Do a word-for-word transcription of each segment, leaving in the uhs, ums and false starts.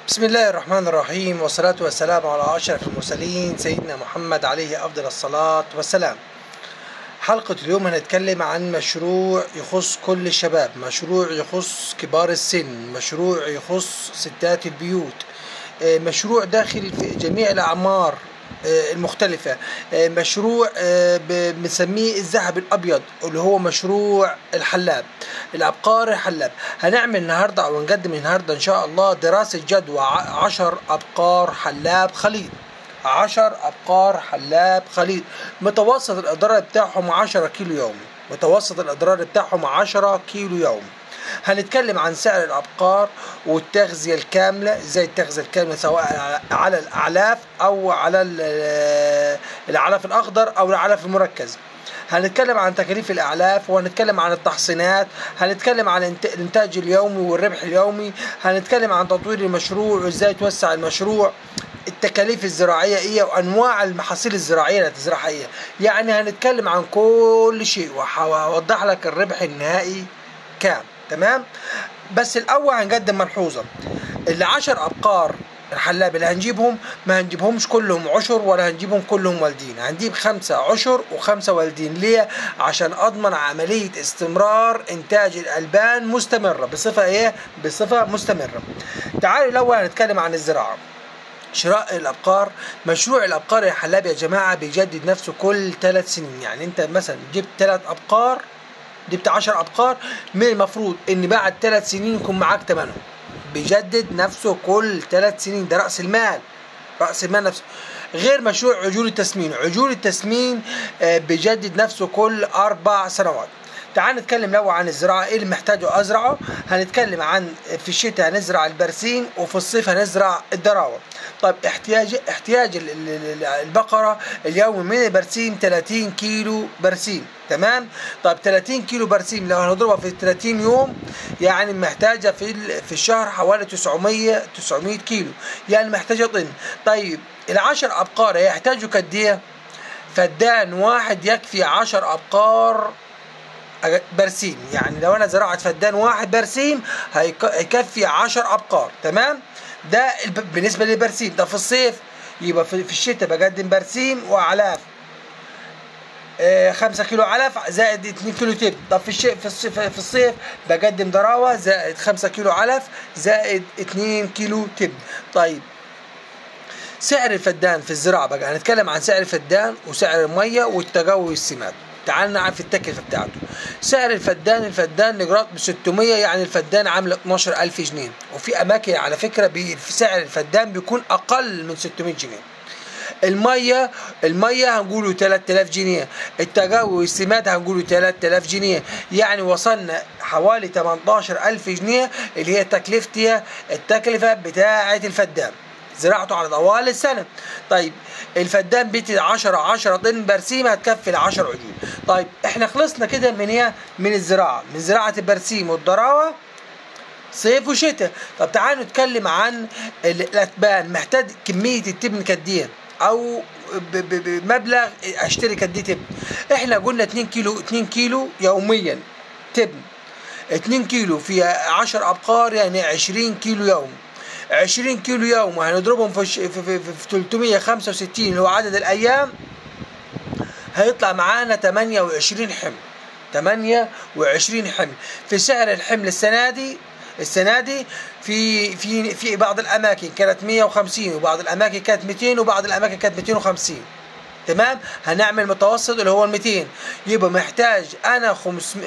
بسم الله الرحمن الرحيم، والصلاة والسلام على أشرف المرسلين سيدنا محمد عليه أفضل الصلاة والسلام. حلقة اليوم هنتكلم عن مشروع يخص كل الشباب، مشروع يخص كبار السن، مشروع يخص ستات البيوت، مشروع داخل في جميع الأعمار المختلفة، مشروع بنسميه الذهب الأبيض اللي هو مشروع الحلاب، الأبقار الحلاب. هنعمل النهاردة أو نقدم النهاردة إن شاء الله دراسة جدوى عشر أبقار حلاب خليط، عشر أبقار حلاب خليط متوسط الإضرار بتاعهم عشرة كيلو يومي، متوسط الإضرار بتاعهم عشرة كيلو يومي. هنتكلم عن سعر الأبقار والتغذية الكاملة، ازاي التغذية الكاملة سواء على الأعلاف أو على الأعلاف الأخضر أو الأعلاف المركز. هنتكلم عن تكاليف الأعلاف، وهنتكلم عن التحصينات، هنتكلم عن الإنتاج اليومي والربح اليومي، هنتكلم عن تطوير المشروع وازاي توسع المشروع، التكاليف الزراعية ايه وانواع المحاصيل الزراعية اللي هتزرعها ايه. يعني هنتكلم عن كل شيء وهوضح لك الربح النهائي كام. تمام، بس الاول هنقدم ملحوظة. العشر ابقار الحلاب اللي هنجيبهم ما هنجيبهمش كلهم عشر ولا هنجيبهم كلهم والدين، هنجيب خمسة عشر وخمسة والدين. ليه؟ عشان اضمن عملية استمرار انتاج الالبان مستمرة بصفة ايه؟ بصفة مستمرة. تعالوا الاول هنتكلم عن الزراعة. شراء الابقار، مشروع الابقار الحلاب يا جماعة بيجدد نفسه كل ثلاث سنين. يعني انت مثلا جبت ثلاث ابقار، جبت عشر ابقار، من المفروض ان بعد ثلاث سنين يكون معاك ثمنهم. بيجدد نفسه كل ثلاث سنين، ده رأس المال، رأس المال نفسه. غير مشروع عجول التسمين، عجول التسمين بيجدد نفسه كل أربع سنوات. تعال نتكلم لو عن الزراعة، ايه اللي محتاجه ازرعه. هنتكلم عن في الشتاء هنزرع البرسيم وفي الصيف هنزرع الدراوة. طيب احتياج احتياج البقرة اليومي من البرسيم ثلاثين كيلو برسيم. تمام. طيب ثلاثين كيلو برسيم لو هنضربها في ثلاثين يوم يعني محتاجة في في الشهر حوالي تسعمية تسعمية كيلو، يعني محتاجة طن. طيب العشر ابقار هيحتاجوا قد ايه؟ فدان واحد يكفي عشر ابقار برسيم. يعني لو انا زرعت فدان واحد برسيم هيكفي عشر ابقار. تمام، ده بالنسبه للبرسيم. ده في الصيف، يبقى في الشتاء بقدم برسيم واعلاف آه خمسة كيلو علف زائد اتنين كيلو تبن. طب في الشتاء في الصيف في الصيف بقدم دراوه زائد خمسة كيلو علف زائد اتنين كيلو تبن. طيب سعر الفدان في الزراعه بقى هنتكلم عن سعر الفدان وسعر الميه والتجوي والسماد. تعال نعرف التكلفه بتاعته. سعر الفدان، الفدان نجرات ب ستمية، يعني الفدان عامله اتناشر ألف جنيه. وفي اماكن على فكره بي في سعر الفدان بيكون اقل من ستمية جنيه. الميه الميه هنقوله تلات آلاف جنيه، التجوي والسماد هنقوله تلات آلاف جنيه، يعني وصلنا حوالي تمنتاشر ألف جنيه اللي هي تكلفتها التكلفه بتاعه الفدان، زراعته على طوال السنة. طيب الفدان بيتي عشرة عشرة طن برسيم هتكفي ال عشر عجول. طيب احنا خلصنا كده من ايه؟ من الزراعة، من زراعة البرسيم والضراوة صيف وشتاء. طب تعالوا نتكلم عن الاتبان. محتاج كمية التبن قد ايه؟ او بمبلغ اشتري قد ايه تبن؟ احنا قلنا اتنين كيلو، اتنين كيلو يوميا تبن، اتنين كيلو في عشر ابقار يعني عشرين كيلو يوم. عشرين كيلو يوم هنضربهم في في في, في تلتمية وخمسة وستين اللي هو عدد الايام، هيطلع معانا تمنية وعشرين حمل. تمنية وعشرين حمل. في سعر الحمل السنه دي السنه دي في في في بعض الاماكن كانت مية وخمسين، وبعض الاماكن كانت ميتين، وبعض الاماكن كانت ميتين وخمسين. تمام، هنعمل متوسط اللي هو ال ميتين. يبقى محتاج انا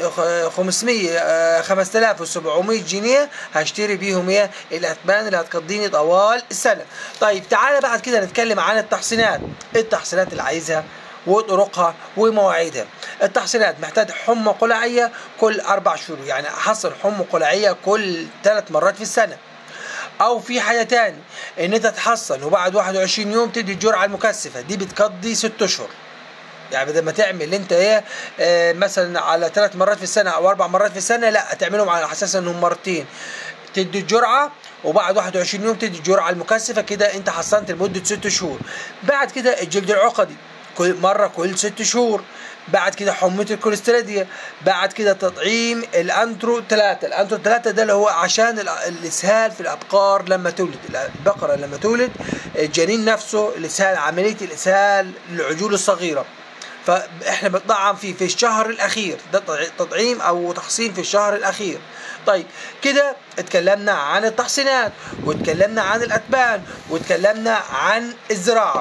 خمسمية خمسة آلاف وسبعمية جنيه هشتري بيهم ايه؟ الاتبان اللي هتقضيني طوال السنه. طيب تعالى بعد كده نتكلم عن التحصينات. التحصينات اللي عايزها وطرقها ومواعيدها. التحصينات محتاج حمى قلعيه كل اربع شهور، يعني احصل حمى قلعيه كل ثلاث مرات في السنه. او في حاجه تاني ان انت تحصن وبعد واحد وعشرين يوم تدي الجرعه المكثفه، دي بتقضي ست اشهر. يعني بدل ما تعمل انت ايه آه مثلا على ثلاث مرات في السنه او اربع مرات في السنه، لا تعملهم على اساس انهم مرتين، تدي الجرعه وبعد واحد وعشرين يوم تدي الجرعه المكثفه. كده انت حصنت لمده ست شهور. بعد كده الجلد العقدي كل مره كل ست شهور. بعد كده حمومه الكوليستيريديا. بعد كده تطعيم الانترو ثلاثة. الانترو ثلاثة ده اللي هو عشان الاسهال في الابقار لما تولد. البقره لما تولد الجنين نفسه الاسهال، عمليه الاسهال للعجول الصغيره، فاحنا بنطعم فيه في الشهر الاخير. ده تطعيم او تحصين في الشهر الاخير. طيب كده اتكلمنا عن التحصينات، واتكلمنا عن الاتبان، واتكلمنا عن الزراعه.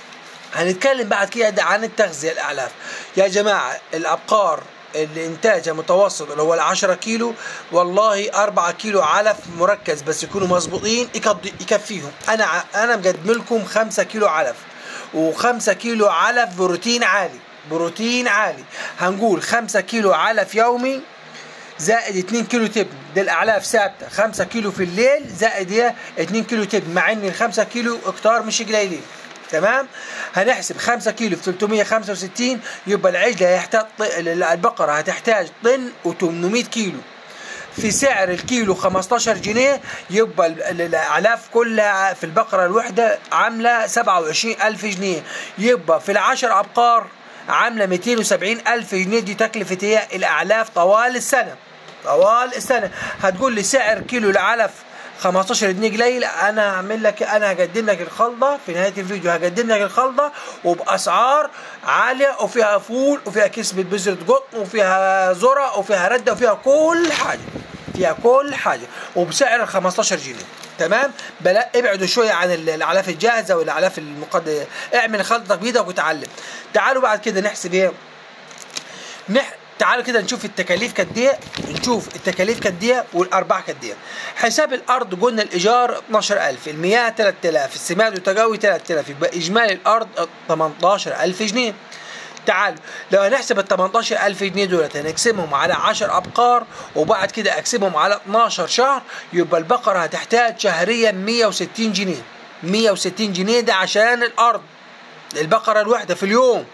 هنتكلم بعد كده عن التغذيه الاعلاف. يا جماعه الابقار اللي انتاجها متوسط اللي هو العشرة كيلو، والله أربعة كيلو علف مركز بس يكونوا مظبوطين يكفيهم. انا انا مقدم لكم خمسة كيلو علف، وخمسة كيلو علف بروتين عالي. بروتين عالي هنقول خمسة كيلو علف يومي زائد اتنين كيلو تبن. دي الاعلاف ثابته، خمسة كيلو في الليل زائد ايه اتنين كيلو تبن، مع ان ال خمسة كيلو كتار مش قليلين. تمام. هنحسب خمسة كيلو في ثلاثمية وخمسة وستين، يبقى العجله هيحتاج البقره هتحتاج طن وثمانمية كيلو. في سعر الكيلو خمستاشر جنيه، يبقى الاعلاف كلها في البقره الوحده عامله سبعة وعشرين ألف جنيه. يبقى في العشر ابقار عامله مئتين وسبعين ألف جنيه. دي تكلفه هي الاعلاف طوال السنه. طوال السنه هتقول لي سعر كيلو العلف خمستاشر جنيه قليل. انا هعمل لك انا هقدم لك الخلطه في نهايه الفيديو، هقدم لك الخلطه وباسعار عاليه، وفيها فول، وفيها كسبه بذره قطن، وفيها ذره، وفيها رده، وفيها كل حاجه، فيها كل حاجه، وبسعر خمستاشر جنيه. تمام. بلا ابعدوا شويه عن الاعلاف الجاهزه والاعلاف المقدمه. اعمل خلطتك بايدك وتعلم. تعالوا بعد كده نحسب ايه. نح... تعالوا كده نشوف التكاليف قد ايه. نشوف التكاليف قد ايه والارباح قد ايه. حساب الارض قلنا الايجار اتناشر ألف، المياه تلات آلاف، السماد والتقوي تلات آلاف، يبقى اجمالي الارض تمنتاشر ألف جنيه. تعالوا لو هنحسب ال تمنتاشر ألف جنيه دولت هنقسمهم على عشر ابقار، وبعد كده اقسمهم على اتناشر شهر، يبقى البقره هتحتاج شهريا مية وستين جنيه. مية وستين جنيه ده عشان الارض. البقره الواحده في اليوم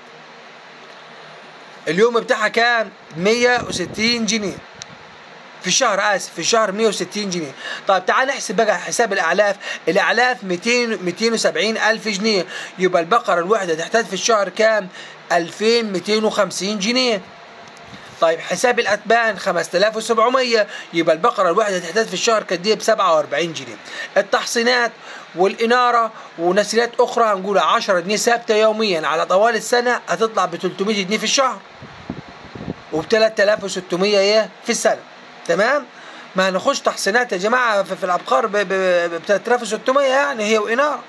اليوم بتاعها كام؟ مية وستين جنيه. في الشهر اسف في الشهر مية وستين جنيه. طيب تعال نحسب بقى حساب الاعلاف. الاعلاف مئتين مئتين وسبعين ألف جنيه، يبقى البقره الواحده تحتاج في الشهر كام؟ ألفين ومئتين وخمسين جنيه. طيب حساب الاتبان خمسة آلاف وسبعمية، يبقى البقره الواحده تحتاج في الشهر قد ايه؟ ب سبعة وأربعين جنيه. التحصينات والاناره ونسيلات اخرى هنقول عشرة جنيه ثابته يوميا على طوال السنه، هتطلع ب تلتمية جنيه في الشهر، وب تلاتة آلاف وستمية ايه في السنه. تمام. ما هنخش تحصينات يا جماعه في الابقار ب تلاتة آلاف وستمية يعني هي واناره.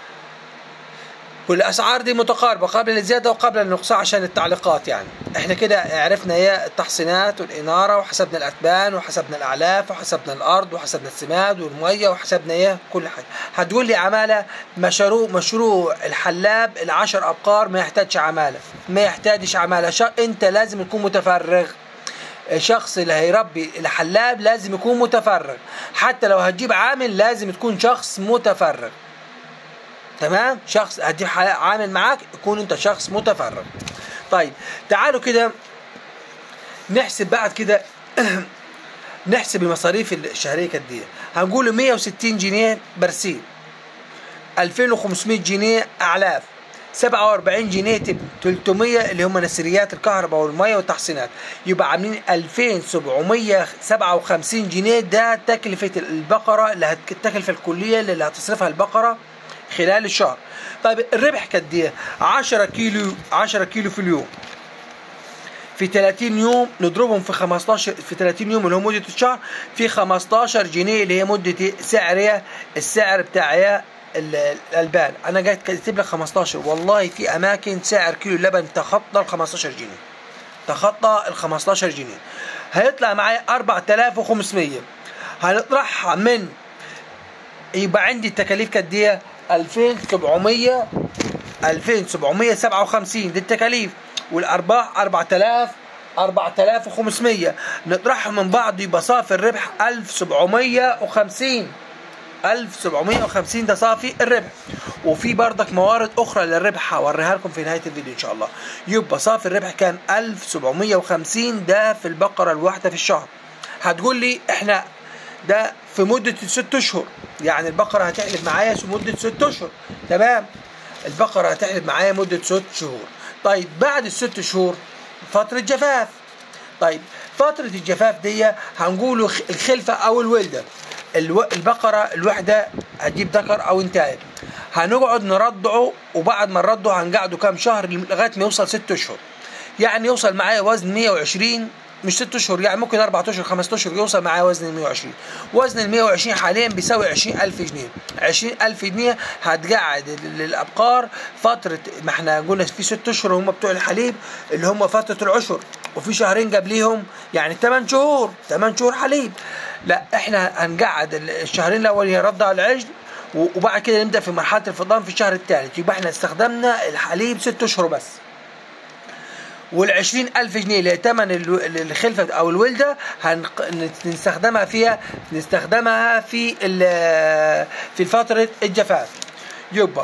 والاسعار دي متقاربه قبل الزياده وقبل النقصان عشان التعليقات. يعني احنا كده عرفنا ايه التحصينات والاناره، وحسبنا الاتبان، وحسبنا الاعلاف، وحسبنا الارض، وحسبنا السماد والميه، وحسبنا ايه كل حاجه. هتقول لي عماله. مشروع مشروع الحلاب العشر ابقار ما يحتاجش عماله، ما يحتاجش عماله. انت لازم تكون متفرغ. الشخص اللي هيربي الحلاب لازم يكون متفرغ. حتى لو هتجيب عامل لازم تكون شخص متفرغ. تمام. شخص هتجيب عامل معاك يكون انت شخص متفرغ. طيب تعالوا كده نحسب بعد كده نحسب المصاريف الشهريه قد ايه. هنقول مية وستين جنيه برسيم، ألفين وخمسمية جنيه اعلاف، سبعة وأربعين جنيه تبن، تلتمية اللي هم نسريات الكهرباء والميه والتحصينات، يبقى عاملين ألفين وسبعمية وسبعة وخمسين جنيه. ده تكلفه البقره اللي هتكلفه الكليه اللي هتصرفها البقره خلال الشهر. طيب الربح قد ايه؟ عشرة كيلو عشرة كيلو في اليوم في تلاتين يوم نضربهم في خمستاشر في تلاتين يوم اللي هو مده الشهر في خمستاشر جنيه اللي هي مده سعر السعر بتاع الالبان. انا جاي كاتب لك خمستاشر، والله في اماكن سعر كيلو اللبن تخطى ال خمستاشر جنيه، تخطى ال خمستاشر جنيه. هيطلع معايا أربعة آلاف وخمسمية. هنطرحها من يبقى عندي التكاليف قد ايه؟ ألفين وسبعمية ألفين وسبعمية وسبعة وخمسين دي التكاليف، والارباح أربعة آلاف أربعة آلاف وخمسمية. نطرحهم من بعض يبقى صافي الربح ألف وسبعمية وخمسين. ألف وسبعمية وخمسين ده صافي الربح. وفي بردك موارد اخرى للربح هوريها لكم في نهايه الفيديو ان شاء الله. يبقى صافي الربح كان ألف وسبعمية وخمسين، ده في البقره الواحده في الشهر. هتقول لي احنا ده في مدة ست اشهر، يعني البقرة هتحلب معايا في مدة ست اشهر. تمام. البقرة هتحلب معايا مدة ست شهور. طيب بعد الست شهور فترة جفاف. طيب فترة الجفاف دي هنقوله الخلفة أو الولدة. الو... البقرة الوحدة هتجيب ذكر أو انتايه، هنقعد نرضعه، وبعد ما نرضعه هنقعده كام شهر لغاية ما يوصل ست أشهر. يعني يوصل معايا وزن مية وعشرين، مش ست أشهر، يعني ممكن أربعة أشهر خمسة أشهر يوصل معايا وزن مية وعشرين. وزن ال مية وعشرين حاليا بيساوي عشرين ألف جنيه. عشرين ألف جنيه هتقعد للأبقار فترة، ما احنا قلنا في ست أشهر هم بتوع الحليب اللي هم فترة العشر، وفي شهرين قبليهم يعني ثمان شهور، ثمان شهور حليب. لا احنا هنقعد الشهرين الأولين يرضع العجل، وبعد كده نبدأ في مرحلة الفطام في الشهر الثالث. يبقى احنا استخدمنا الحليب ست أشهر بس. والعشرين ألف جنيه اللي تمن الخلفة أو الولدة هنستخدمها فيها نستخدمها في في فترة الجفاف. يبقى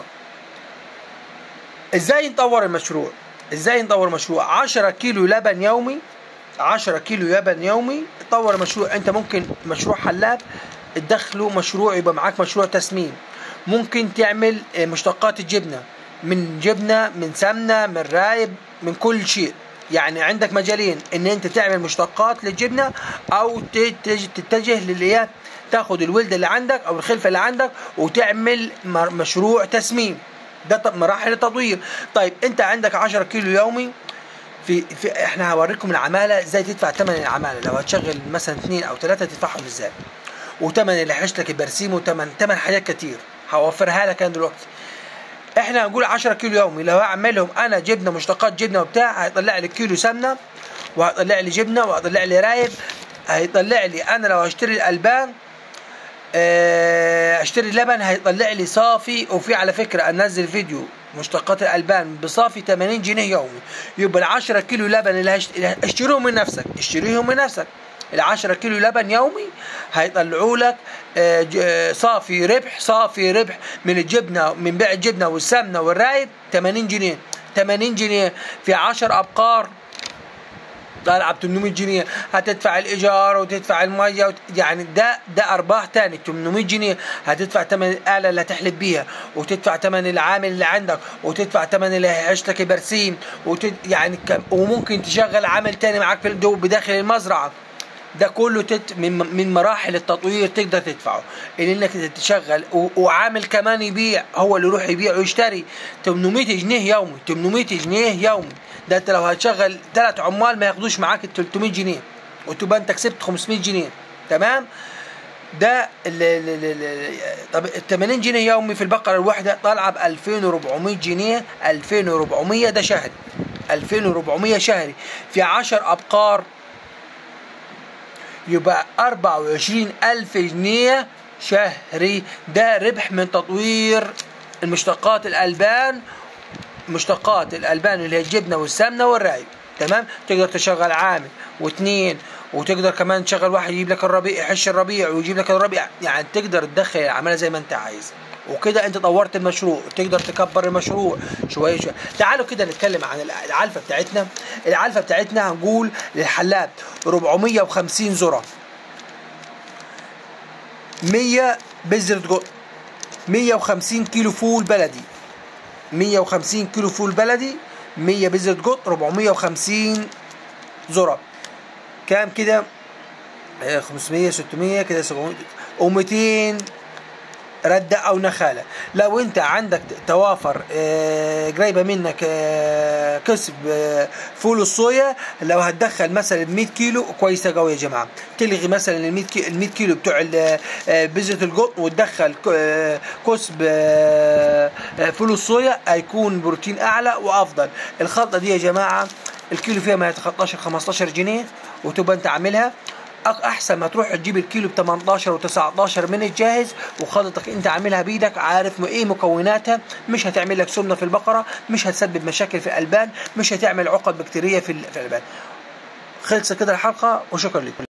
ازاي نطور المشروع؟ ازاي نطور مشروع؟ عشرة كيلو لبن يومي، عشرة كيلو لبن يومي. تطور مشروع، انت ممكن مشروع حلاب تدخله مشروع يبقى معاك مشروع تسمين. ممكن تعمل مشتقات الجبنة، من جبنة، من سمنة، من رايب، من كل شيء. يعني عندك مجالين، ان انت تعمل مشتقات للجبنة او تتجه للي تاخد الولدة اللي عندك او الخلفة اللي عندك وتعمل مشروع تسمين. ده مراحل التطوير. طيب انت عندك عشرة كيلو يومي، في, في احنا هوريكم العمالة ازاي تدفع ثمن العمالة. لو هتشغل مثلا اثنين او ثلاثة تدفعهم ازاي، وثمن اللي حشت لك البرسيم، وثمن ثمن حاجات كتير هوفرها لك انا دلوقتي. احنا هنقول عشرة كيلو يومي، لو هعملهم انا جبنه مشتقات جبنه وبتاع هيطلع لي كيلو سمنه، وهيطلع لي جبنه، وهيطلع لي رايب، هيطلع لي انا لو هشتري الالبان اشتري لبن هيطلع لي صافي. وفي على فكره انزل فيديو مشتقات الالبان بصافي ثمانين جنيه يومي. يبقى ال عشرة كيلو لبن اللي هشتريهم من نفسك، اشتريهم من نفسك. ال عشرة كيلو لبن يومي هيطلعوا لك صافي ربح، صافي ربح من الجبنه، من بيع الجبنه والسمنه والرايب ثمانين جنيه. ثمانين جنيه في عشرة ابقار طالعه ب ثمانمية جنيه. هتدفع الايجار وتدفع الميه وت... يعني ده ده ارباح تاني. ثمانمية جنيه هتدفع ثمن الاله اللي هتحلب بيها، وتدفع ثمن العامل اللي عندك، وتدفع ثمن اللي هيعيش لك برسيم، وتد... يعني كم... وممكن تشغل عامل تاني معاك في الجو بداخل المزرعه. ده كله تت... من من مراحل التطوير تقدر تدفعه، ان انك تشغل و... وعامل كمان يبيع، هو اللي يروح يبيع ويشتري. ثمانمية جنيه يومي، ثمانمية جنيه يومي. ده انت لو هتشغل ثلاث عمال ما ياخدوش معاك ال ثلاثمية جنيه، وتبقى انت كسبت خمسمية جنيه. تمام؟ ده ال ال ال طب ال ثمانين جنيه يومي في البقره الواحده طالعه ب ألفين وأربعمية جنيه. ألفين وأربعمية ده شهري، ألفين وأربعمية شهري في عشر ابقار، يبقى أربعة وعشرين ألف جنيه شهري. ده ربح من تطوير المشتقات الألبان، مشتقات الألبان اللي هي الجبنة والسمنة والرايب. تمام؟ تقدر تشغل عامل واثنين، وتقدر كمان تشغل واحد يجيب لك الربيع، يحش الربيع ويجيب لك الربيع. يعني تقدر تدخل العمالة زي ما انت عايز، وكده انت طورت المشروع. تقدر تكبر المشروع شويه شويه. تعالوا كده نتكلم عن العلفه بتاعتنا. العلفه بتاعتنا هنقول للحلاب أربعمية وخمسين ذره، مية بذرة قطن، مية وخمسين كيلو فول بلدي، مية وخمسين كيلو فول بلدي، مية بذرة قطن، أربعمية وخمسين ذره. كام كده؟ خمسمية ستمية كده، سبعمية ومئتين ردة أو نخالة. لو أنت عندك توافر آه قريبة منك آه كسب آه فول الصويا، لو هتدخل مثلا مية كيلو كويسة قوي يا جماعة. تلغي مثلا ال مية كيلو بتوع بذرة القطن وتدخل آه كسب آه فول الصويا، هيكون بروتين أعلى وأفضل. الخلطة دي يا جماعة الكيلو فيها ما يتخطاش خمستاشر جنيه، وتبقى أنت عاملها. احسن ما تروح تجيب الكيلو ب تمنتاشر وتسعتاشر من الجاهز، وخلطتك انت عاملها بايدك، عارف ايه مكوناتها. مش هتعمل لك سمنه في البقره، مش هتسبب مشاكل في الالبان، مش هتعمل عقد بكتيريه في الالبان. خلصت كده الحلقه، وشكرا لكم.